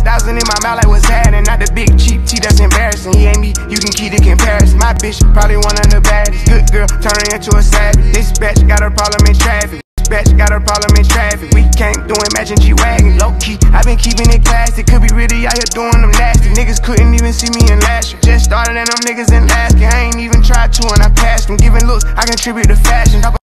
100,000 in my mouth like what's happening. Not the big cheap tea that's embarrassing. He ain't me, you can keep the comparison. My bitch probably one of the baddest. Good girl turning into a savage. This bitch got a problem in traffic. Bitch got a problem in traffic. We can't do it matching G-Wagon. Low key, I been keeping it classy. Could be really out here doing them nasty. Niggas couldn't even see me in last year. Just started and them niggas in last year. I ain't even tried to and I passed them. Giving looks, I contribute to fashion.